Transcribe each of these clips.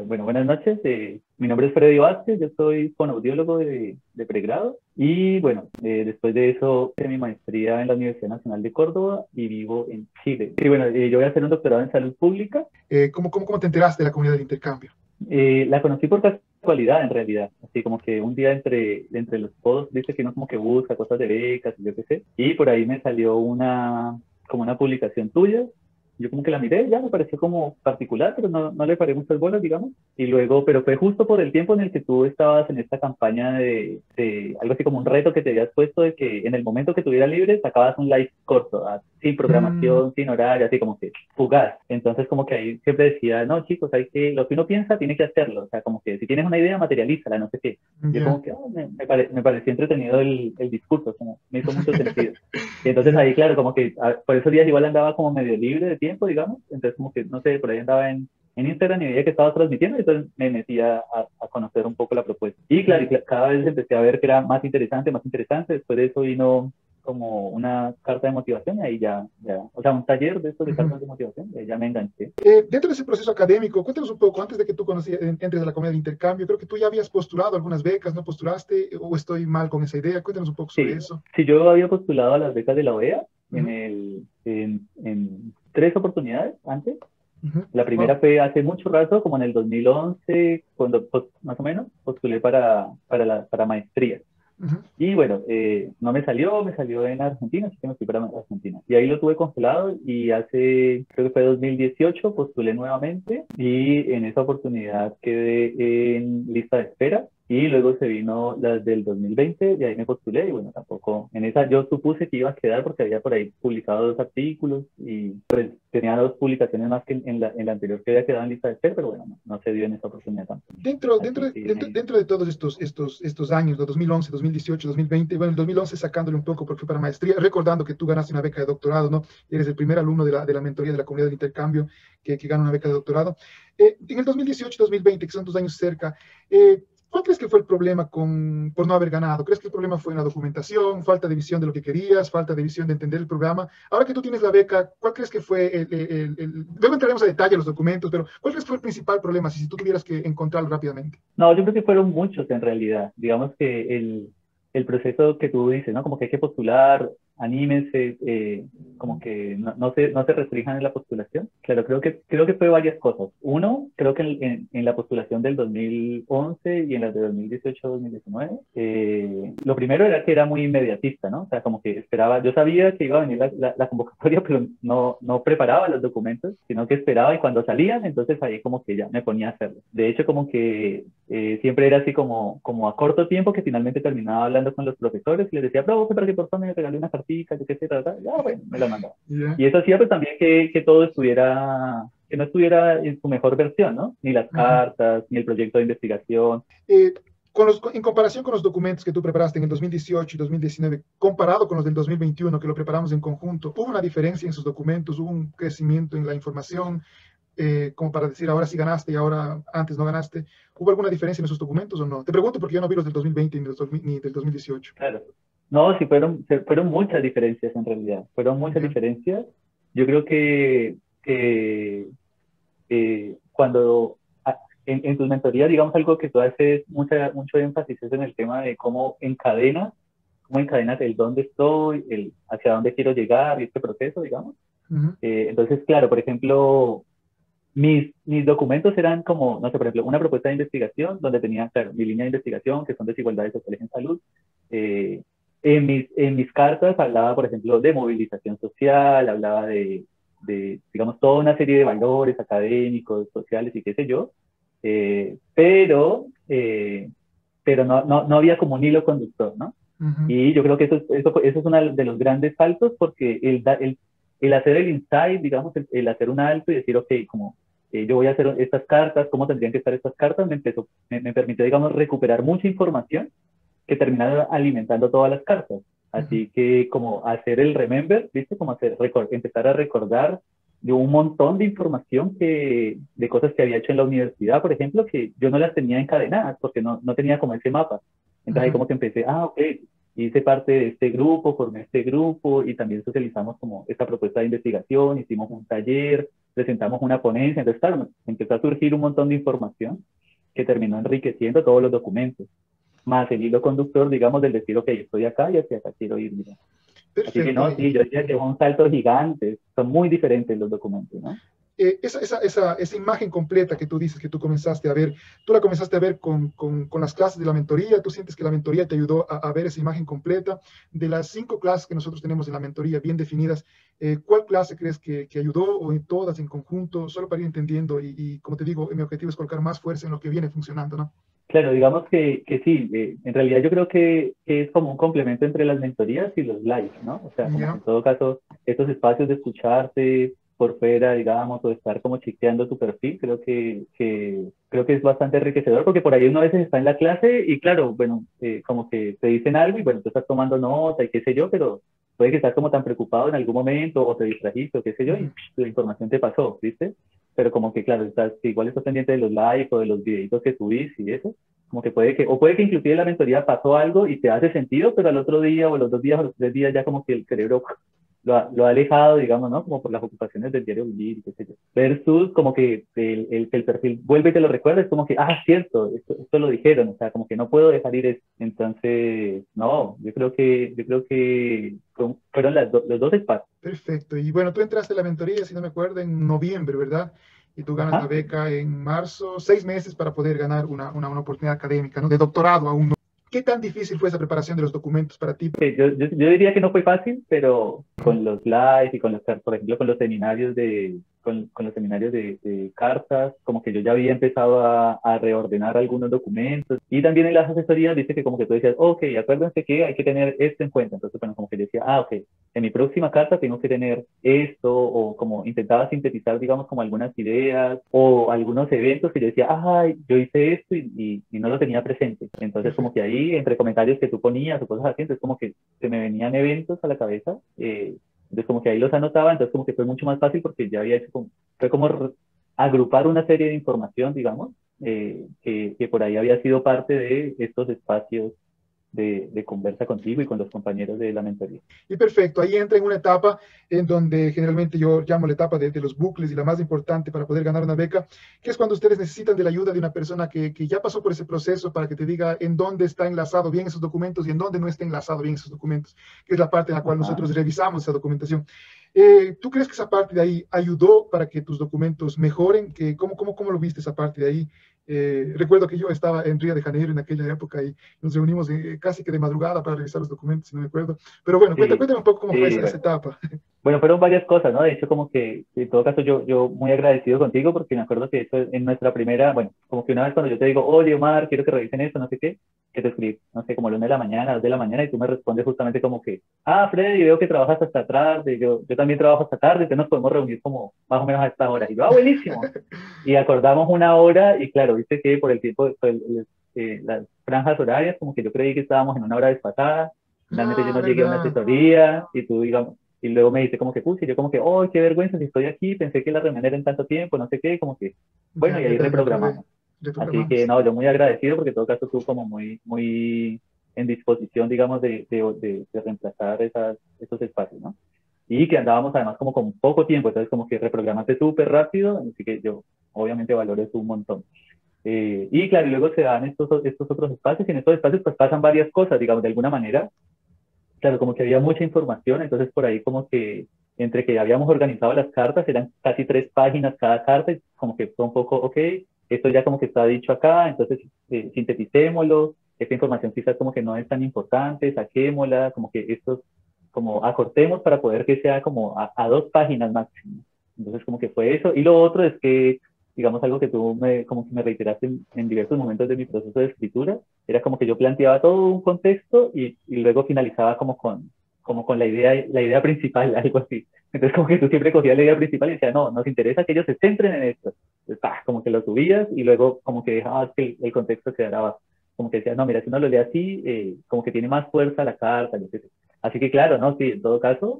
Bueno, buenas noches. Mi nombre es Freddy Vázquez, yo soy fonoaudiólogo de pregrado y bueno, después de eso hice mi maestría en la Universidad Nacional de Córdoba y vivo en Chile. Y bueno, yo voy a hacer un doctorado en salud pública. ¿Cómo te enteraste de la comunidad de intercambio? La conocí por casualidad en realidad, así como que un día entre los posts, dice que uno como que busca cosas de becas y yo qué sé, y por ahí me salió como una publicación tuya. Yo como que la miré, ya me pareció como particular, pero no le paré muchas bolas, digamos. Y luego, pero fue justo por el tiempo en el que tú estabas en esta campaña de algo así como un reto que te habías puesto de que en el momento que tuviera libre sacabas un live corto, sin Mm, programación, sin horario, así como que fugaz. Entonces como que ahí siempre decía, no chicos, lo que uno piensa tiene que hacerlo. O sea, como que si tienes una idea, materialízala, no sé qué. Yo ya, como que me pareció entretenido el discurso, como me hizo mucho sentido. Y entonces ya. ahí, claro, como que por esos días igual andaba como medio libre de tiempo, digamos. Entonces, como que, no sé, por ahí andaba en Instagram y veía que estaba transmitiendo, y entonces me metía a conocer un poco la propuesta. Y claro, cada vez empecé a ver que era más interesante, más interesante. Después de eso vino como una carta de motivación y ahí o sea, un taller de estos de Ujú. cartas de motivación, y ahí ya me enganché. Dentro de ese proceso académico, cuéntanos un poco, antes de que tú entres a la comunidad de intercambio, creo que tú ya habías postulado algunas becas, ¿no postulaste? ¿O estoy mal con esa idea? Cuéntanos un poco sobre Sí, eso. sí, yo había postulado a las becas de la OEA Ujú, en 3 oportunidades antes. ujú. La Wow. primera fue hace mucho rato, como en el 2011, cuando más o menos postulé para maestría. Ujú. Y bueno, no me salió en Argentina, así que me fui para Argentina. Y ahí lo tuve congelado y creo que fue 2018, postulé nuevamente y en esa oportunidad quedé en lista de espera. Y luego se vino las del 2020 y ahí me postulé y bueno, tampoco, en esa yo supuse que iba a quedar porque había por ahí publicado 2 artículos y pues tenía 2 publicaciones más que en la anterior que había quedado en lista de espera, pero bueno, no se dio en esa oportunidad tampoco. Dentro, dentro, Así de, que dentro, dentro de todos estos años, ¿no? 2011, 2018, 2020, bueno, el 2011 sacándole un poco porque fue para maestría, recordando que tú ganaste una beca de doctorado, ¿no? Eres el primer alumno de la mentoría de la comunidad de intercambio que gana una beca de doctorado. En el 2018 2020, que son 2 años cerca, ¿cuál crees que fue el problema por no haber ganado? ¿Crees que el problema fue en la documentación, falta de visión de lo que querías, falta de visión de entender el programa? Ahora que tú tienes la beca, ¿cuál crees que fue luego entraremos a detalle los documentos, pero ¿cuál crees que fue el principal problema si tú tuvieras que encontrarlo rápidamente? No, yo creo que fueron muchos en realidad. Digamos que el proceso que tú dices, ¿no? Como que hay que postular, anímense, como que no se restrinjan en la postulación. Claro, creo que fue varias cosas. Uno, creo que en la postulación del 2011 y en las de 2018-2019, lo primero era que era muy inmediatista, ¿no? O sea, como que esperaba, yo sabía que iba a venir la convocatoria, pero no preparaba los documentos, sino que esperaba y cuando salían, entonces ahí como que ya me ponía a hacerlo. De hecho, como que siempre era así como a corto tiempo que finalmente terminaba hablando con los profesores y les decía, profe, para que por favor me regale una cartita, yo qué sé, ya, bueno, me la mandaba. Ya. Y eso hacía pues también que todo que no estuviera en su mejor versión, ¿no? Ni las Ujú. cartas, ni el proyecto de investigación. Eh, en comparación con los documentos que tú preparaste en el 2018 y 2019, comparado con los del 2021 que lo preparamos en conjunto, ¿hubo una diferencia en sus documentos? ¿Hubo un crecimiento en la información? Como para decir ahora sí ganaste y ahora antes no ganaste. ¿Hubo alguna diferencia en esos documentos o no? Te pregunto porque yo no vi los del 2020 ni del 2018. Claro. No, sí fueron muchas diferencias en realidad. Fueron muchas Ya. diferencias. Yo creo que cuando en tu mentoría, digamos, algo que tú haces mucho énfasis es en el tema de cómo encadenas el dónde estoy, el hacia dónde quiero llegar y este proceso, digamos. Ujú. Entonces, claro, por ejemplo, mis documentos eran como, no sé, por ejemplo, una propuesta de investigación donde tenía, claro, mi línea de investigación, que son desigualdades sociales en salud. Eh, en mis cartas hablaba, por ejemplo, de movilización social, hablaba digamos, toda una serie de valores académicos, sociales y qué sé yo, pero no había como un hilo conductor, ¿no? Ujú. Y yo creo que eso es uno de los grandes saltos porque el hacer el insight, digamos, el hacer un alto y decir, ok, como yo voy a hacer estas cartas, cómo tendrían que estar estas cartas, me permitió, digamos, recuperar mucha información que terminara alimentando todas las cartas. Ujú. Así que como hacer el remember, ¿viste? Como empezar a recordar de un montón de información de cosas que había hecho en la universidad, por ejemplo, que yo no las tenía encadenadas porque no tenía como ese mapa. Entonces ahí Ujú. como que empecé, ok, hice parte de este grupo, formé este grupo y también socializamos como esta propuesta de investigación, hicimos un taller, presentamos una ponencia, entonces claro, empezó a surgir un montón de información que terminó enriqueciendo todos los documentos, más el hilo conductor, digamos, del decir, ok, estoy acá y hacia acá quiero ir, mira. Así que Perfecto. no, sí, yo diría que es un salto gigante, son muy diferentes los documentos, ¿no? Esa imagen completa que tú dices que tú comenzaste a ver, tú la comenzaste a ver con las clases de la mentoría, tú sientes que la mentoría te ayudó a ver esa imagen completa. De las 5 clases que nosotros tenemos en la mentoría bien definidas, ¿cuál clase crees que ayudó o en todas en conjunto? Solo para ir entendiendo y como te digo, mi objetivo es colocar más fuerza en lo que viene funcionando, ¿no? Claro, digamos que sí, en realidad yo creo que es como un complemento entre las mentorías y los lives, ¿no? O sea, como que Ya, en todo caso, estos espacios de escucharte por fuera, digamos, o de estar como chequeando tu perfil, creo que es bastante enriquecedor, porque por ahí uno a veces está en la clase y claro, bueno, como que te dicen algo y bueno, tú estás tomando nota y qué sé yo, pero puede que estás como tan preocupado en algún momento o te distrajiste o qué sé yo y la información te pasó, ¿viste? Pero como que claro, igual estás pendiente de los likes o de los videitos que subís y eso, como que o puede que inclusive la mentoría pasó algo y te hace sentido, pero al otro día o los 2 días o los 3 días ya como que el cerebro lo ha alejado, digamos, ¿no? Como por las ocupaciones del diario vivir, qué sé yo. Versus como que el perfil vuelve y te lo recuerda, es como que, ah, cierto, esto lo dijeron, o sea, como que no puedo dejar ir eso. Entonces, no, yo creo que fueron los dos espacios. perfecto. Y bueno, tú entraste a la mentoría, si no me acuerdo, en noviembre, ¿verdad? Y tú ganas la Ajá. beca en marzo, 6 meses para poder ganar una oportunidad académica, ¿no? De doctorado aún. ¿No? ¿Qué tan difícil fue esa preparación de los documentos para ti? Yo diría que no fue fácil, pero con los lives y por ejemplo, con los seminarios de cartas, como que yo ya había empezado a reordenar algunos documentos. Y también en las asesorías dice que como que tú decías, ok, acuérdense que hay que tener esto en cuenta. Entonces, bueno, como que yo decía, ok, en mi próxima carta tengo que tener esto, o como intentaba sintetizar, digamos, como algunas ideas o algunos eventos que yo decía, ay, yo hice esto y no lo tenía presente. Entonces, como Perfecto. que ahí, entre comentarios que tú ponías o cosas así, entonces como que se me venían eventos a la cabeza, entonces como que ahí los anotaba, entonces como que fue mucho más fácil porque ya había hecho fue como agrupar una serie de información, digamos, que por ahí había sido parte de estos espacios de conversa contigo y con los compañeros de la mentoría. Y perfecto, ahí entra en una etapa en donde generalmente yo llamo la etapa de los bucles y la más importante para poder ganar una beca, que es cuando ustedes necesitan de la ayuda de una persona que ya pasó por ese proceso para que te diga en dónde está enlazado bien esos documentos y en dónde no está enlazado bien esos documentos, que es la parte en la cual Ajá. nosotros revisamos esa documentación. ¿Tú crees que esa parte de ahí ayudó para que tus documentos mejoren? ¿Cómo lo viste esa parte de ahí? Recuerdo que yo estaba en Río de Janeiro en aquella época y nos reunimos casi que de madrugada para revisar los documentos, si no me acuerdo. Pero bueno, Sí, cuéntame un poco cómo fue sí, esa bueno. etapa. Bueno, fueron varias cosas, ¿no? De hecho, como que en todo caso yo muy agradecido contigo porque me acuerdo que eso en nuestra primera, bueno, como que una vez cuando yo te digo, oye, Omar, quiero que revisen esto, no sé qué, que te escribí, no sé, como a la 1 de la mañana, 2 de la mañana, y tú me respondes justamente como que, ah, Freddy, veo que trabajas hasta tarde, yo también trabajo hasta tarde, entonces nos podemos reunir como más o menos a esta hora. Y yo, ah, buenísimo. Y acordamos una hora y claro, viste que por el tiempo, las franjas horarias, como que yo creí que estábamos en una hora desfasada. Finalmente yo Ah, no llegué a una verdad. asesoría y tú, digamos, y luego me dice como que, pucha, y yo como que, oh, qué vergüenza si estoy aquí, pensé que la reunión era en tanto tiempo, no sé qué, como que, bueno, Ya, y ahí verdad, me acordé. reprogramamos. Así que Reprogramamos. no, yo muy agradecido porque en todo caso tú como muy en disposición, digamos, de reemplazar esos espacios, ¿no? Y que andábamos además como con poco tiempo, entonces como que reprogramaste súper rápido, así que yo obviamente valoro eso un montón. Y claro, y luego se dan estos otros espacios y en estos espacios pues pasan varias cosas, digamos, de alguna manera. Claro, como que había mucha información, entonces por ahí como que entre que habíamos organizado las cartas, eran casi 3 páginas cada carta, y como que fue un poco, ok, esto ya como que está dicho acá, entonces sinteticémoslo, esta información quizás como que no es tan importante, saquémosla, como que estos, como acortemos para poder que sea como a 2 páginas máximo. Entonces como que fue eso. Y lo otro es que, digamos, algo que tú como que me reiteraste en diversos momentos de mi proceso de escritura, era como que yo planteaba todo un contexto y luego finalizaba como con la idea principal, algo así. Entonces como que tú siempre cogías la idea principal y decías, no, nos interesa que ellos se centren en esto. Entonces, como que lo subías y luego como que dejabas que el contexto quedara abajo. Como que decías, no, mira, si uno lo lee así, como que tiene más fuerza la carta, yo qué sé. Así que claro, no, sí, en todo caso,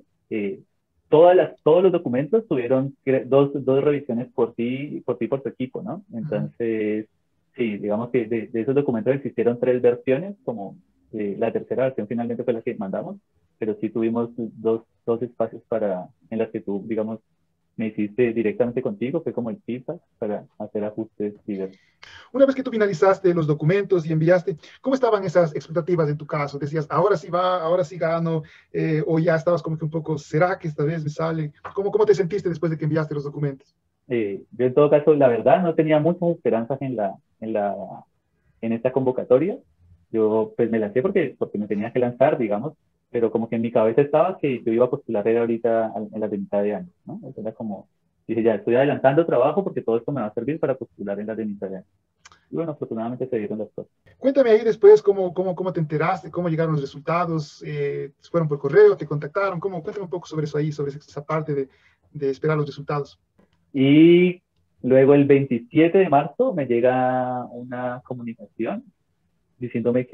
todos los documentos tuvieron dos revisiones por tu equipo, ¿no? Ujú. Entonces, sí, digamos que de esos documentos existieron 3 versiones, como la tercera versión finalmente fue la que mandamos, pero sí tuvimos dos espacios en las que tú, digamos, me hiciste directamente contigo, fue como el feedback para hacer ajustes diversos. Una vez que tú finalizaste los documentos y enviaste, ¿cómo estaban esas expectativas en tu caso? Decías, ahora sí va, ahora sí gano, o ya estabas como que un poco, ¿será que esta vez me sale? ¿Cómo te sentiste después de que enviaste los documentos? Yo en todo caso, la verdad, no tenía muchas esperanzas en esta convocatoria. Yo pues me lancé porque me tenía que lanzar, digamos, pero como que en mi cabeza estaba que yo iba a postular era ahorita en la de mitad de año, ¿no? Eso era como, dije, ya, estoy adelantando trabajo porque todo esto me va a servir para postular en la de mitad de año. Y bueno, afortunadamente se dieron las cosas. Cuéntame ahí después cómo te enteraste, cómo llegaron los resultados, fueron por correo, te contactaron, cuéntame un poco sobre eso ahí, sobre esa parte de esperar los resultados. Y luego el 27 de marzo me llega una comunicación diciéndome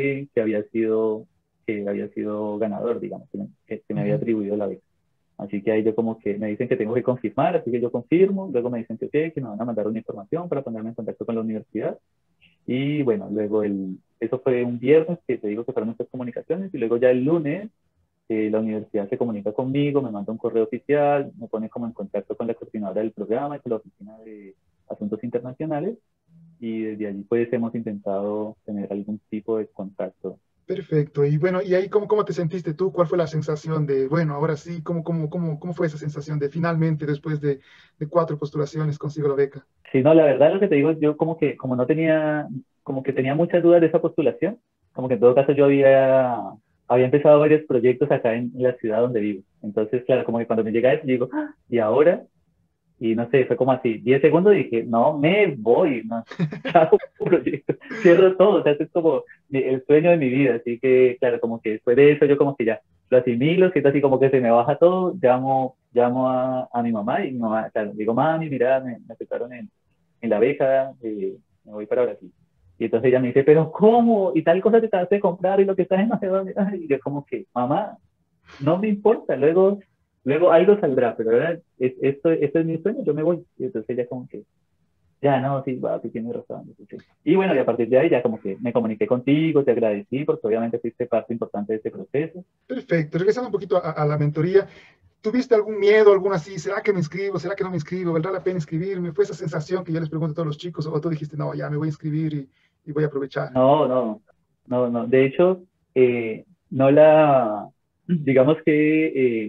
que había sido ganador, digamos, que me había atribuido la beca. Así que ahí yo como que me dicen que tengo que confirmar, así que yo confirmo, luego me dicen que ok, que me van a mandar una información para ponerme en contacto con la universidad. Y bueno, luego eso fue un viernes, que te digo que fueron nuestras comunicaciones, y luego ya el lunes la universidad se comunica conmigo, me manda un correo oficial, me pone como en contacto con la coordinadora del programa y con la oficina de asuntos internacionales, y desde allí pues hemos intentado tener algún tipo de contacto. Perfecto. Y bueno, y ahí cómo te sentiste tú? ¿Cuál fue la sensación de, bueno, ahora sí, cómo fue esa sensación de finalmente, después de 4 postulaciones, consigo la beca? Sí, no, la verdad lo que te digo, yo como que, como no tenía, como que tenía muchas dudas de esa postulación, como que en todo caso yo había empezado varios proyectos acá en la ciudad donde vivo. Entonces, claro, como que cuando me llega eso, yo digo, "Ah, ¿y ahora?". Y no sé, fue como así, 10 segundos y dije, no, me voy, no, hago un proyecto, cierro todo, o sea, es como el sueño de mi vida. Así que, claro, como que después de eso yo como que ya lo asimilo, siento así como que se me baja todo, llamo a mi mamá y mi mamá, claro, digo, mami, mira, me aceptaron en la beca, me voy para Brasil. Y entonces ella me dice, pero ¿cómo? Y tal cosa te acabaste de comprar y lo que estás en Macedonia. Y yo como que, mamá, no me importa, luego algo saldrá, pero ahora esto es mi sueño, yo me voy. Y entonces ella como que, ya no, sí, va, sí tiene razón. Sí. Y bueno, y a partir de ahí ya como que me comuniqué contigo, te agradecí, porque obviamente fuiste parte importante de este proceso. Perfecto. Regresando un poquito a la mentoría, ¿tuviste algún miedo, algún así? ¿Será que me inscribo? ¿Será que no me inscribo? ¿Valdrá la pena inscribirme? ¿Fue esa sensación que yo les pregunto a todos los chicos? ¿O tú dijiste, no, ya me voy a inscribir y voy a aprovechar? No, no, no, no. De hecho, no digamos que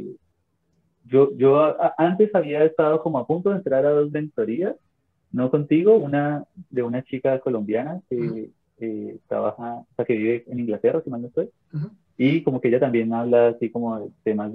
yo antes había estado como a punto de entrar a dos mentorías, no contigo, una de una chica colombiana Uh -huh, que trabaja, o sea, que vive en Inglaterra, si mal no estoy, uh -huh, y como que ella también habla así como de temas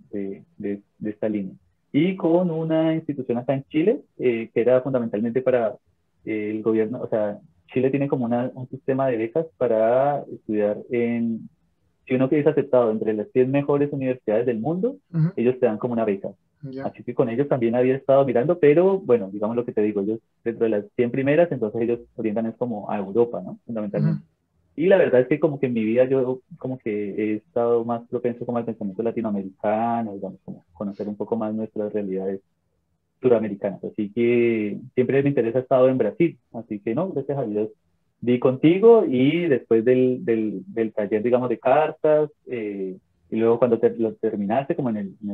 de esta línea. Y con una institución acá en Chile, que era fundamentalmente para el gobierno, o sea, Chile tiene como un sistema de becas para estudiar si uno que es aceptado entre las 100 mejores universidades del mundo, uh -huh, ellos te dan como una beca. ya. Así que con ellos también había estado mirando, pero bueno, digamos lo que te digo, ellos dentro de las 100 primeras, entonces ellos orientan es como a Europa, ¿no? Uh -huh, Fundamentalmente. Y la verdad es que como que en mi vida yo como que he estado más propenso como al pensamiento latinoamericano, digamos, como conocer un poco más nuestras realidades suramericanas. Así que siempre mi interés ha estado en Brasil. Así que no, gracias a Dios di contigo y después del taller, digamos, de cartas, y luego cuando lo terminaste, como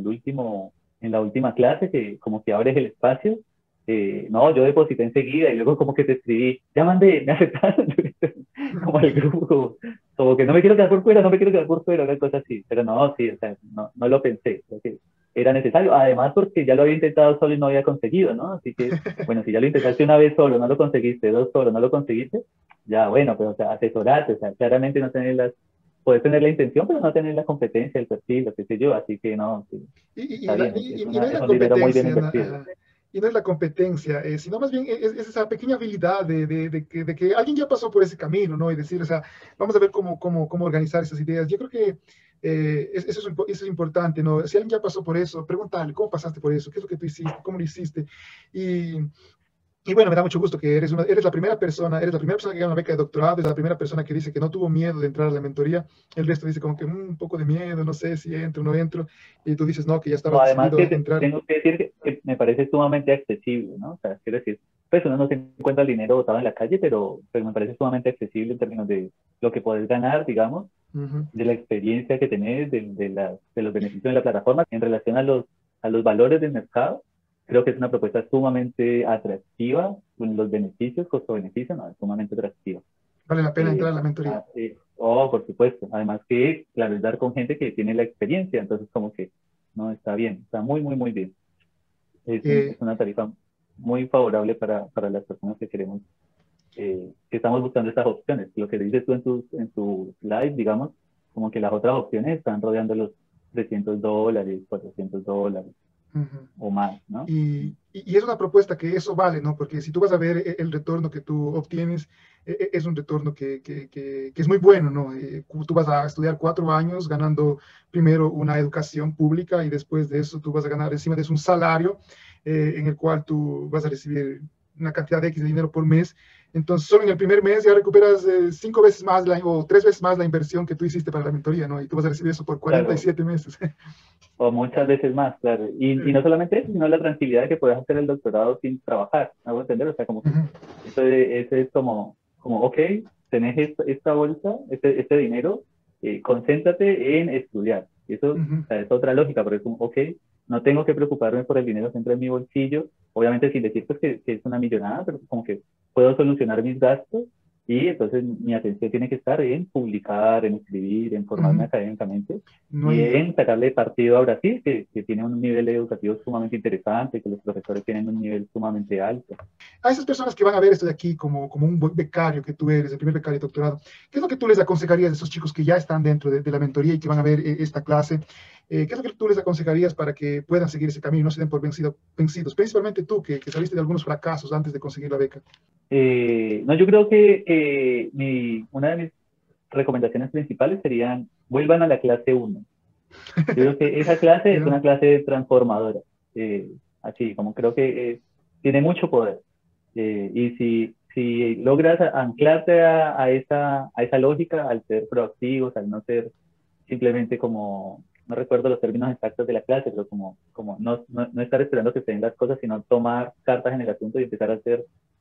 en la última clase, que como que abres el espacio, no, yo deposité enseguida y luego como que te escribí, ya mandé, me aceptaron, como el grupo, como que no me quiero quedar por fuera, no me quiero quedar por fuera, una cosa así, pero no, sí, o sea, no lo pensé, creo que era necesario, además porque ya lo había intentado solo y no había conseguido, ¿no? Así que, bueno, si ya lo intentaste una vez solo, no lo conseguiste, dos solo, no lo conseguiste, ya, bueno, pero o sea, asesorate, o sea, claramente no tener puedes tener la intención, pero no tener la competencia, el perfil, lo que sé yo, así que no, sí, está bien, Y no es es la un dinero muy bien competencia, invertido. y no es la competencia, sino más bien es esa pequeña habilidad de que alguien ya pasó por ese camino, ¿no? Y decir, o sea, vamos a ver cómo organizar esas ideas. Yo creo que eso es importante, ¿no? Si alguien ya pasó por eso, pregúntale, ¿cómo pasaste por eso? ¿Qué es lo que tú hiciste? ¿Cómo lo hiciste? Y, y bueno, me da mucho gusto que eres la primera persona que gana una beca de doctorado, eres la primera persona que dice que no tuvo miedo de entrar a la mentoría, el resto dice como que un poco de miedo, no sé si entro o no entro, y tú dices no, que ya No, estabas además decidido que a entrar. tengo que decir que me parece sumamente accesible, ¿no? O sea, quiero decir, pues uno no se encuentra el dinero botado en la calle, pero me parece sumamente accesible en términos de lo que puedes ganar, digamos, Uh -huh. de la experiencia que tenés, de los beneficios de la plataforma en relación a los valores del mercado. Creo que es una propuesta sumamente atractiva, con los beneficios, costo-beneficio, no, es sumamente atractiva. Vale la pena entrar a la mentoría. Por supuesto. Además que, claro, es dar con gente que tiene la experiencia, entonces como que no está bien, está muy, muy, muy bien. Es una tarifa muy favorable para las personas que queremos, que estamos buscando estas opciones. Lo que dices tú en tu live, digamos, como que las otras opciones están rodeando los $300, $400 o más, ¿no? Y es una propuesta que eso vale, ¿no? Porque si tú vas a ver el retorno que tú obtienes, es un retorno que es muy bueno, ¿no? Tú vas a estudiar 4 años ganando primero una educación pública y después de eso tú vas a ganar encima de eso un salario en el cual tú vas a recibir una cantidad de X de dinero por mes. Entonces, solo en el primer mes ya recuperas 5 veces más o 3 veces más la inversión que tú hiciste para la mentoría, ¿no? Y tú vas a recibir eso por 47 Claro. meses. O muchas veces más, claro. Y no solamente eso, sino la tranquilidad de que puedes hacer el doctorado sin trabajar, ¿me hago entender? O sea, como que eso es como, ok, tenés esta bolsa, este dinero, concéntrate en estudiar. Y eso, o sea, es otra lógica, pero es como, ok, no tengo que preocuparme por el dinero siempre en mi bolsillo, obviamente sin decir pues, que es una millonada, pero como que puedo solucionar mis gastos y entonces mi atención tiene que estar en publicar, en escribir, en formarme académicamente No y hay, en sacarle partido a Brasil, que tiene un nivel educativo sumamente interesante, que los profesores tienen un nivel sumamente alto. a esas personas que van a ver esto de aquí como un becario que tú eres, el primer becario de doctorado, ¿qué es lo que tú les aconsejarías a esos chicos que ya están dentro de la mentoría y que van a ver esta clase? ¿Qué es lo que tú les aconsejarías para que puedan seguir ese camino y no se den por vencidos? Principalmente tú, que saliste de algunos fracasos antes de conseguir la beca. No, yo creo que una de mis recomendaciones principales serían, vuelvan a la clase 1. Yo creo que esa clase es una clase transformadora. Así, como creo que tiene mucho poder. Y si logras anclarte a esa lógica, al ser proactivos, al no ser simplemente como, no recuerdo los términos exactos de la clase, pero como no estar esperando que se den las cosas, sino tomar cartas en el asunto y empezar a hacer,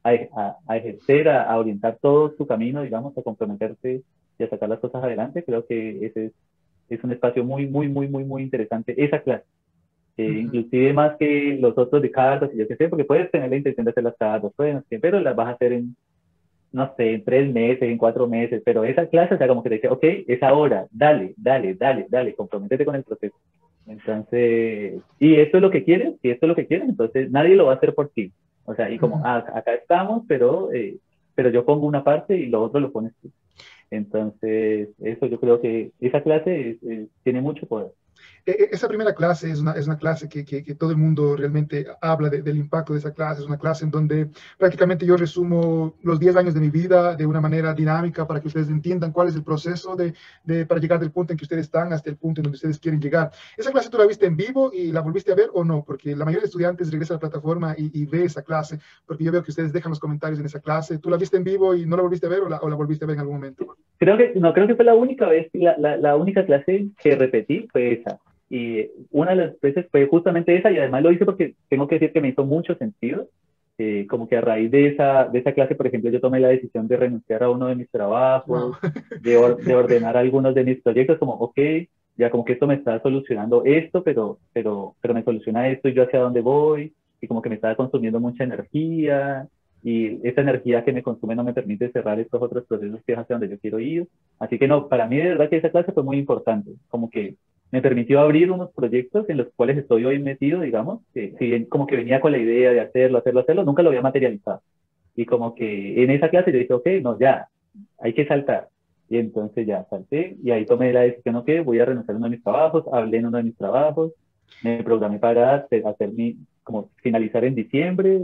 a ejercer, a orientar todo su camino, digamos, a comprometerse y a sacar las cosas adelante. Creo que ese es un espacio muy, muy, muy, muy, muy interesante, esa clase. Inclusive más que los otros de cartas, y yo qué sé, porque puedes tener la intención de hacer las cartas, pero las vas a hacer en, no sé, en 3 meses, en 4 meses, pero esa clase, o sea, como que te dice, ok, es ahora, dale, dale, dale, dale, comprométete con el proceso. Entonces, y esto es lo que quieres, si esto es lo que quieres, entonces nadie lo va a hacer por ti. O sea, y como, acá estamos, pero yo pongo una parte y lo otro lo pones tú. Entonces, eso yo creo que esa clase tiene mucho poder. Esa primera clase es una clase que todo el mundo realmente habla del impacto de esa clase. Es una clase en donde prácticamente yo resumo los 10 años de mi vida de una manera dinámica para que ustedes entiendan cuál es el proceso para llegar del punto en que ustedes están hasta el punto en donde ustedes quieren llegar. ¿Esa clase tú la viste en vivo y la volviste a ver o no? Porque la mayoría de estudiantes regresa a la plataforma y ve esa clase, porque yo veo que ustedes dejan los comentarios en esa clase. ¿Tú la viste en vivo y no la volviste a ver o la volviste a ver en algún momento? Creo que fue la única vez, la única clase que repetí fue esa. Y una de las veces fue justamente esa, y además lo hice porque tengo que decir que me hizo mucho sentido. Como que a raíz de esa clase, por ejemplo, yo tomé la decisión de renunciar a uno de mis trabajos, Wow. de ordenar algunos de mis proyectos, como, ok, ya como que esto me está solucionando esto, pero me soluciona esto y yo hacia dónde voy, y como que me estaba consumiendo mucha energía, y esa energía que me consume no me permite cerrar estos otros procesos que es hacia donde yo quiero ir. Así que no, para mí de verdad que esa clase fue muy importante, como que me permitió abrir unos proyectos en los cuales estoy hoy metido, digamos, que si bien como que venía con la idea de hacerlo, nunca lo había materializado. Y como que en esa clase yo dije, ok, no, ya, hay que saltar. Y entonces ya salté y ahí tomé la decisión, ok, voy a renunciar a uno de mis trabajos, hablé en uno de mis trabajos, me programé para como finalizar en diciembre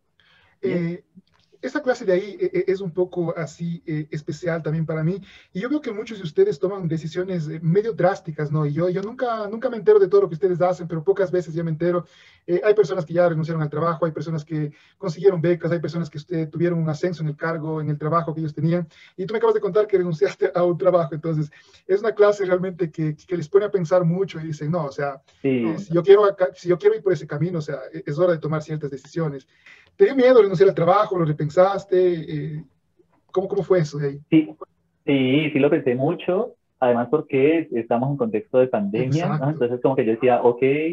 y eso. Esa clase de ahí es un poco así especial también para mí. Y yo veo que muchos de ustedes toman decisiones medio drásticas, ¿no? Y yo nunca me entero de todo lo que ustedes hacen, pero pocas veces ya me entero. Hay personas que ya renunciaron al trabajo, hay personas que consiguieron becas, hay personas que tuvieron un ascenso en el cargo, en el trabajo que ellos tenían. Y tú me acabas de contar que renunciaste a un trabajo. Entonces, es una clase realmente que les pone a pensar mucho y dicen, no, o sea, Sí, si yo quiero ir por ese camino, o sea, es hora de tomar ciertas decisiones. ¿Te dio miedo renunciar al trabajo? ¿Lo repensaste? ¿Cómo fue eso de ahí? sí, sí lo pensé mucho, además porque estamos en contexto de pandemia, ¿no? Exacto. Entonces como que yo decía, ok,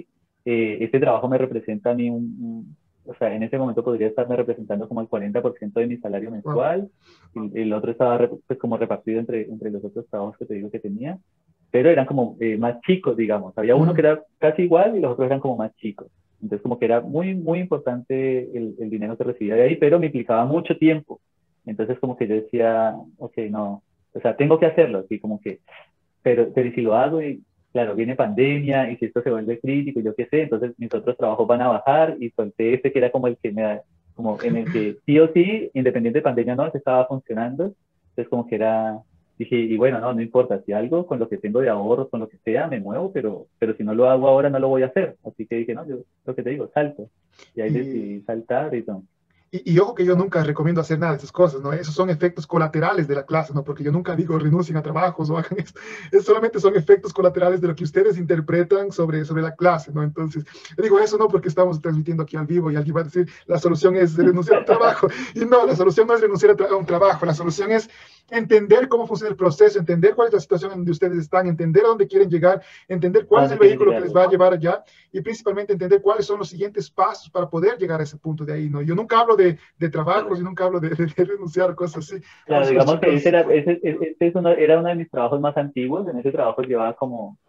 este trabajo me representa a mí o sea, en ese momento podría estarme representando como el 40% de mi salario Wow. mensual, y el otro estaba pues como repartido entre los otros trabajos que te digo que tenía, pero eran como más chicos, digamos. Había uno que era casi igual y los otros eran como más chicos. Entonces como que era muy, muy importante el dinero que recibía de ahí, pero me implicaba mucho tiempo. Entonces como que yo decía, ok, no, o sea, tengo que hacerlo, así como que, pero si lo hago y claro, viene pandemia y si esto se vuelve crítico, yo qué sé, entonces mis otros trabajos van a bajar y solté este que era como el que me da, como en el que sí o sí, independiente de pandemia no, se estaba funcionando. Entonces como que era, dije, y bueno, no importa, si algo con lo que tengo de ahorros, con lo que sea, me muevo, pero si no lo hago ahora no lo voy a hacer. Así que dije, no, yo lo que te digo, salto. Y ahí decidí Y, saltar y todo. y ojo que yo nunca recomiendo hacer nada de esas cosas, ¿no? Esos son efectos colaterales de la clase, ¿no? Porque yo nunca digo renuncien a trabajos o hagan esto. Es solamente son efectos colaterales de lo que ustedes interpretan sobre la clase, ¿no? Entonces, yo digo eso no porque estamos transmitiendo aquí al vivo y alguien va a decir la solución es renunciar a un trabajo. Y no, la solución no es renunciar a un trabajo, la solución es entender cómo funciona el proceso, entender cuál es la situación en donde ustedes están, entender a dónde quieren llegar, entender ¿A cuál es dónde el quieren vehículo que llegar? les va a llevar allá y principalmente entender cuáles son los siguientes pasos para poder llegar a ese punto de ahí, ¿no? Yo nunca hablo de trabajos y nunca hablo de renunciar, cosas así. Por Claro, eso los digamos que chicos... era uno de mis trabajos más antiguos. En ese trabajo llevaba como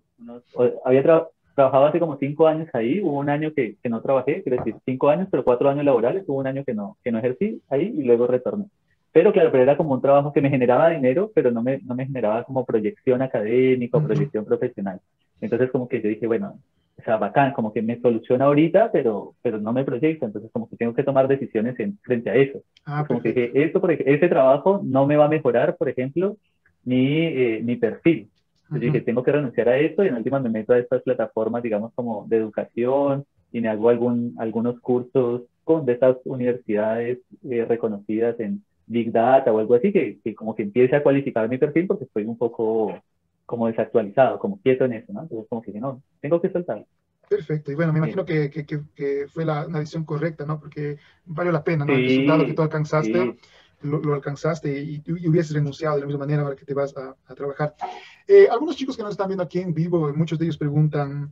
había trabajado hace como 5 años ahí. Hubo un año que no trabajé, quiero decir, 5 años, pero 4 años laborales. Hubo un año que no ejercí ahí y luego retorné. Pero claro, pero era como un trabajo que me generaba dinero, pero no me generaba como proyección académica o proyección profesional. Entonces como que yo dije, bueno, o sea, bacán, como que me soluciona ahorita, pero no me proyecta. Entonces como que tengo que tomar decisiones frente a eso. Ah, Es como que perfecto. dije, ese trabajo no me va a mejorar, por ejemplo, mi perfil. Entonces dije, tengo que renunciar a esto y en última me meto a estas plataformas, digamos, como de educación y me hago algunos cursos de estas universidades reconocidas en Big Data o algo así, que como que empiece a cualificar mi perfil porque estoy un poco como desactualizado, como quieto en eso, ¿no? Entonces como que dije, no, tengo que soltar. Perfecto. Y bueno, me Bien. imagino que fue una decisión correcta, ¿no? Porque valió la pena, ¿no? El resultado que tú Sí, alcanzaste, sí, lo alcanzaste y hubieses renunciado de la misma manera ahora que te vas a trabajar. Algunos chicos que nos están viendo aquí en vivo, muchos de ellos preguntan,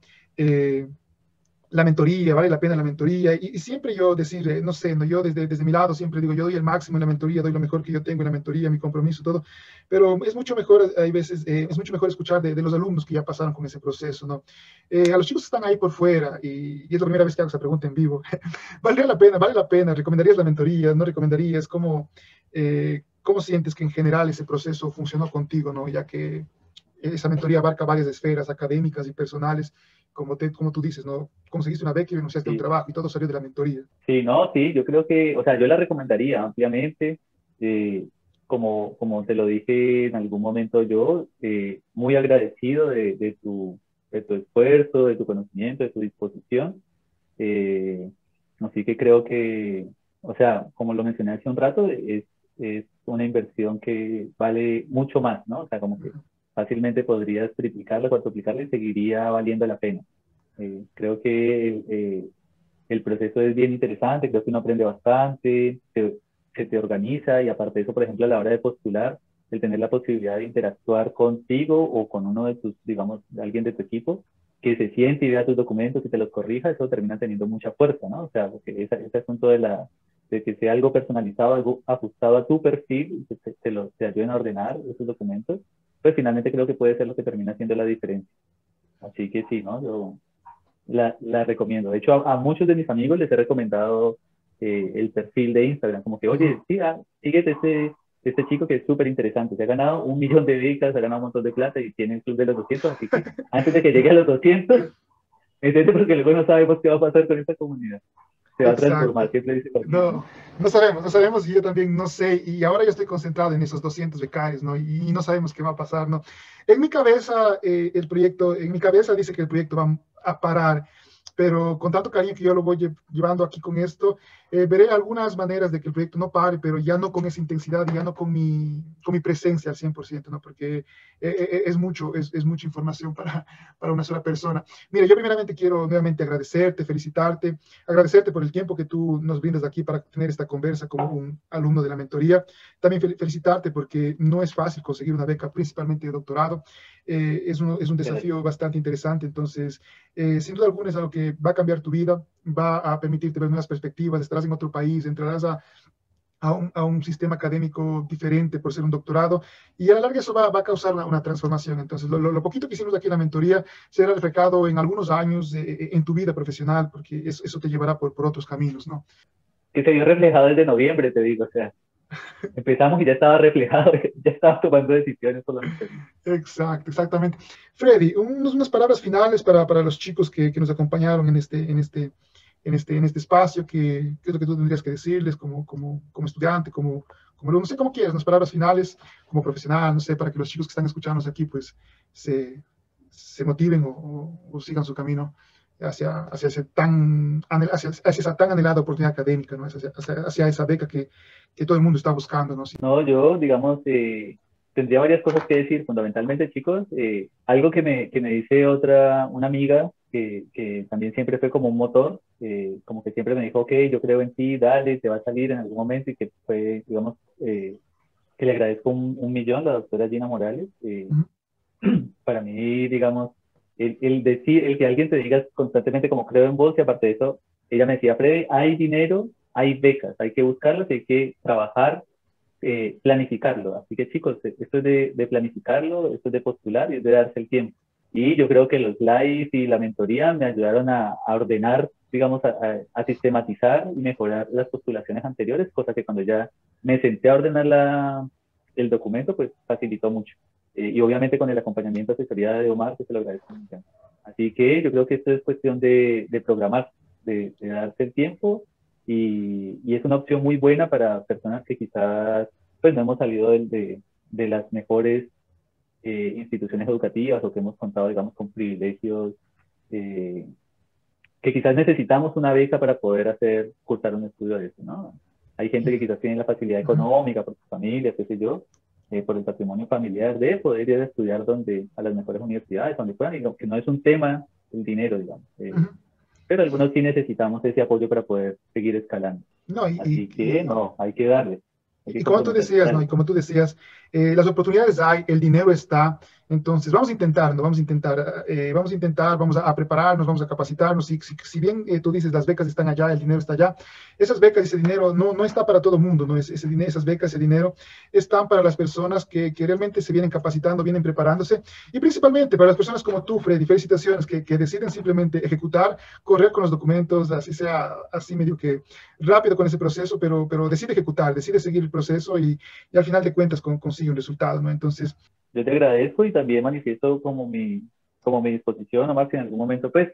la mentoría, vale la pena la mentoría, y siempre yo decir, no sé, no, yo desde mi lado siempre digo, yo doy el máximo en la mentoría, doy lo mejor que yo tengo en la mentoría, mi compromiso, todo, pero es mucho mejor, hay veces, es mucho mejor escuchar de los alumnos que ya pasaron con ese proceso, ¿no? A los chicos que están ahí por fuera, y es la primera vez que hago esa pregunta en vivo, vale la pena, recomendarías la mentoría, no recomendarías, cómo sientes que en general ese proceso funcionó contigo, ¿no? Ya que esa mentoría abarca varias esferas académicas y personales, como tú dices, ¿no? Conseguiste una beca y renunciaste a un sí. trabajo y todo salió de la mentoría. Sí, no, sí, yo creo que, o sea, yo la recomendaría ampliamente. eh, como te lo dije en algún momento yo, muy agradecido de tu esfuerzo, de tu conocimiento, de tu disposición. eh, Así que creo que, o sea, como lo mencioné hace un rato, es una inversión que vale mucho más, ¿no? O sea, como que fácilmente podrías triplicarla, cuadruplicarla y seguiría valiendo la pena. Creo que el proceso es bien interesante, creo que uno aprende bastante, se te organiza y aparte de eso, por ejemplo, a la hora de postular, el tener la posibilidad de interactuar contigo o con uno de tus, digamos, de alguien de tu equipo, que se siente y vea tus documentos y te los corrija, eso termina teniendo mucha fuerza, ¿no? O sea, porque ese asunto de que sea algo personalizado, algo ajustado a tu perfil, que te ayuden a ordenar esos documentos, pues finalmente creo que puede ser lo que termina haciendo la diferencia. Así que sí, ¿no? Yo la recomiendo. De hecho, a muchos de mis amigos les he recomendado el perfil de Instagram, como que, oye, sí, síguete este chico que es súper interesante, se ha ganado 1 millón de becas, ha ganado un montón de plata y tiene el club de los 200, así que antes de que llegue a los 200, métete porque luego no sabemos qué va a pasar con esta comunidad. Se va a transformar, Exacto. siempre dice lo mismo. No, no sabemos y yo también no sé, y ahora yo estoy concentrado en esos 200 becarios, ¿no? Y no sabemos qué va a pasar, ¿no? En mi cabeza, en mi cabeza dice que el proyecto va a parar, pero con tanto cariño que yo lo voy llevando aquí con esto, veré algunas maneras de que el proyecto no pare, pero ya no con esa intensidad, ya no con mi presencia al 100%, ¿no? Porque es mucha información para una sola persona. Mira, yo primeramente quiero nuevamente agradecerte, felicitarte, agradecerte por el tiempo que tú nos brindas aquí para tener esta conversa como un alumno de la mentoría. También felicitarte porque no es fácil conseguir una beca, principalmente de doctorado. Es un desafío bastante interesante, entonces, sin duda alguna es algo que va a cambiar tu vida, va a permitirte ver nuevas perspectivas, estarás en otro país, entrarás a un sistema académico diferente por ser un doctorado, y a la larga eso va a causar una transformación. Entonces, lo poquito que hicimos aquí en la mentoría será reflejado en algunos años en tu vida profesional, porque eso te llevará por otros caminos, ¿no? Que se vio reflejado desde noviembre, te digo, o sea, empezamos y ya estaba reflejado, ya estaba tomando decisiones por la mentoría. Exacto, exactamente. Freddy, unas palabras finales para los chicos que nos acompañaron en este espacio, ¿qué es lo que tú tendrías que decirles como estudiante, no sé cómo quieras, unas palabras finales, como profesional, no sé, para que los chicos que están escuchándonos aquí, pues, se motiven o sigan su camino hacia esa tan anhelada oportunidad académica, ¿no? Hacia esa beca que todo el mundo está buscando, ¿no? Sí. No, yo, digamos, tendría varias cosas que decir, fundamentalmente, chicos. Algo que me dice una amiga, que también siempre fue como un motor, como que siempre me dijo, ok, yo creo en ti, dale, te va a salir en algún momento, y que fue, digamos, que le agradezco un millón, la doctora Gina Morales. Para mí, digamos, el que alguien te diga constantemente como creo en vos, y aparte de eso, ella me decía, Freddy, hay dinero, hay becas, hay que buscarlas, hay que trabajar, planificarlo. Así que chicos, esto es de planificarlo, esto es de postular y es de darse el tiempo. Y yo creo que los lives y la mentoría me ayudaron a ordenar, digamos, a sistematizar y mejorar las postulaciones anteriores, cosa que cuando ya me senté a ordenar el documento, pues facilitó mucho. Y obviamente con el acompañamiento de asesoría de Omar, que se lo agradezco mucho. Así que yo creo que esto es cuestión de programar, de darse el tiempo, y es una opción muy buena para personas que quizás pues no hemos salido de las mejores instituciones educativas, o que hemos contado, digamos, con privilegios, que quizás necesitamos una beca para poder cursar un estudio de eso, ¿no? Hay gente que quizás tiene la facilidad económica por su familia, qué sé yo, por el patrimonio familiar, de poder ir a estudiar a las mejores universidades, donde puedan, y que no es un tema el dinero, digamos. Pero algunos sí necesitamos ese apoyo para poder seguir escalando. No, Así que no, hay que darle. Y como tú decías, ¿no? Y como tú decías, las oportunidades hay, el dinero está. Entonces, vamos a intentar, ¿no? Vamos a prepararnos, vamos a capacitarnos. Si bien tú dices, las becas están allá, el dinero está allá, esas becas, ese dinero no está para todo el mundo, ¿no? Esas becas, ese dinero están para las personas que realmente se vienen capacitando, vienen preparándose, y principalmente para las personas como tú, Freddy, felicitaciones, que deciden simplemente ejecutar, correr con los documentos, así sea, así medio que rápido con ese proceso, pero decide ejecutar, decide seguir el proceso, y al final de cuentas consigue un resultado, ¿no? Entonces, yo te agradezco y también manifiesto como mi disposición, Omar, si en algún momento, pues,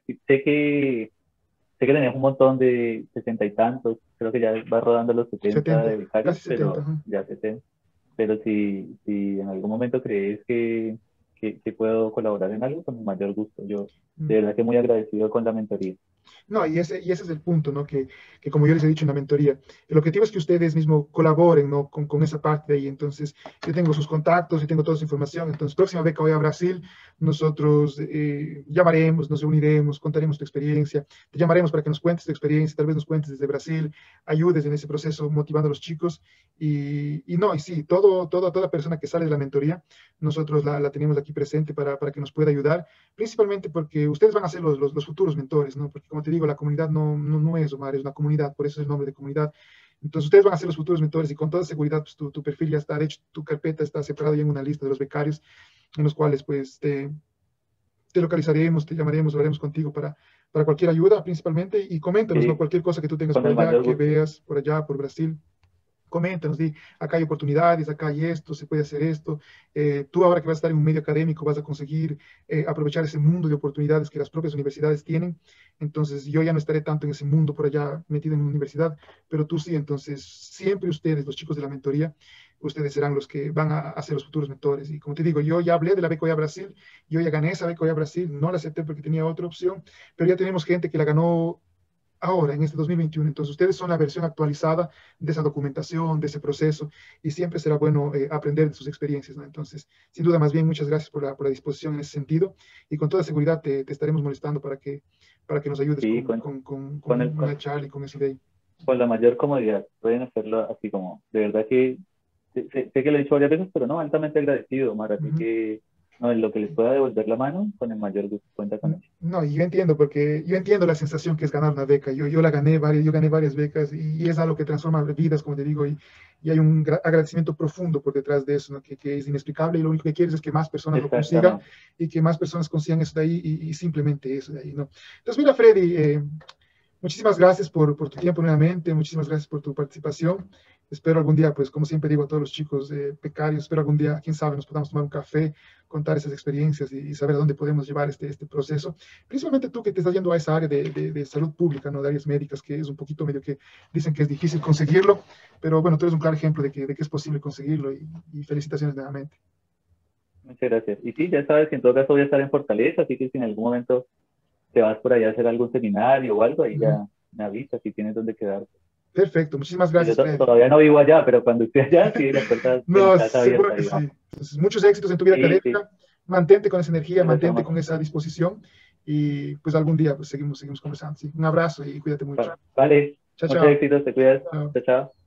sé que tenés un montón de 60 y tantos, creo que ya va rodando los 70 de becarios, pero 70, ya 70. Pero si en algún momento crees que puedo colaborar en algo, con el mayor gusto. Yo de verdad que muy agradecido con la mentoría. No, y ese es el punto, ¿no? Que como yo les he dicho en la mentoría, el objetivo es que ustedes mismos colaboren, ¿no? Con esa parte de ahí. Entonces, yo tengo sus contactos y tengo toda su información. Entonces, próxima vez que voy a Brasil, nosotros llamaremos, nos reuniremos, contaremos tu experiencia, te llamaremos para que nos cuentes tu experiencia, tal vez nos cuentes desde Brasil, ayudes en ese proceso motivando a los chicos. Y sí, toda persona que sale de la mentoría, nosotros la tenemos aquí presente para que nos pueda ayudar, principalmente porque ustedes van a ser los futuros mentores, ¿no? Porque como te digo, la comunidad no es, Omar, es una comunidad, por eso es el nombre de comunidad. Entonces ustedes van a ser los futuros mentores, y con toda seguridad pues, tu perfil ya está hecho, tu carpeta está separada ya en una lista de los becarios, en los cuales pues te localizaremos, te llamaremos, hablaremos contigo para cualquier ayuda principalmente, y coméntanos, ¿no? Cualquier cosa que tú tengas Con por el allá, mayor que gusto. veas por allá, por Brasil. Coméntanos, acá hay oportunidades, acá hay esto, se puede hacer esto. Tú ahora que vas a estar en un medio académico vas a conseguir aprovechar ese mundo de oportunidades que las propias universidades tienen. Entonces yo ya no estaré tanto en ese mundo por allá metido en una universidad, pero tú sí. Entonces siempre ustedes, los chicos de la mentoría, ustedes serán los que van a ser los futuros mentores. Y como te digo, yo ya hablé de la beca Hoy a Brasil, yo ya gané esa beca Hoy a Brasil, no la acepté porque tenía otra opción, pero ya tenemos gente que la ganó ahora, en este 2021. Entonces, ustedes son la versión actualizada de esa documentación, de ese proceso, y siempre será bueno aprender de sus experiencias, ¿no? Entonces, sin duda, más bien, muchas gracias por la disposición en ese sentido, y con toda seguridad te estaremos molestando para que nos ayudes Sí, con con una charla y con esa idea. con la mayor comodidad. Pueden hacerlo así como, de verdad que sé que lo he dicho varias veces, pero no, altamente agradecido, Omar. Así Ujú. que, no, en lo que les pueda devolver la mano, con el mayor gusto, cuenta con eso. No, y yo entiendo, porque yo entiendo la sensación que es ganar una beca. Yo la gané varias, yo gané varias becas y es algo que transforma vidas, como te digo, y hay un agradecimiento profundo por detrás de eso, ¿no? Que es inexplicable y lo único que quieres es que más personas lo consigan Exactamente. y que más personas consigan eso de ahí y simplemente eso de ahí, ¿no? Entonces, mira, Freddy, muchísimas gracias por tu tiempo nuevamente, muchísimas gracias por tu participación. Espero algún día, pues como siempre digo a todos los chicos becarios, espero algún día, quién sabe, nos podamos tomar un café, contar esas experiencias y saber a dónde podemos llevar este proceso. Principalmente tú que te estás yendo a esa área de salud pública, ¿no? De áreas médicas, que es un poquito medio que dicen que es difícil conseguirlo, pero bueno, tú eres un claro ejemplo de que es posible conseguirlo y felicitaciones nuevamente. Muchas gracias. Y sí, ya sabes que en todo caso voy a estar en Fortaleza, así que si en algún momento te vas por allá a hacer algún seminario o algo, ahí Ujú. ya me avisas si tienes dónde quedar. Perfecto, muchísimas Pues yo gracias, Freddy. todavía no vivo allá, pero cuando esté allá, sí, las puertas de mi No, casa seguro abiertas, que digamos. sí. Entonces, muchos éxitos en tu vida Sí, sí, académica. Mantente con esa energía, gracias, mantente Omar. con esa disposición y pues algún día pues seguimos conversando. Sí. Un abrazo y cuídate mucho. Vale, Chao, muchos chao. éxitos, te cuidas. Chao. Chao, chao.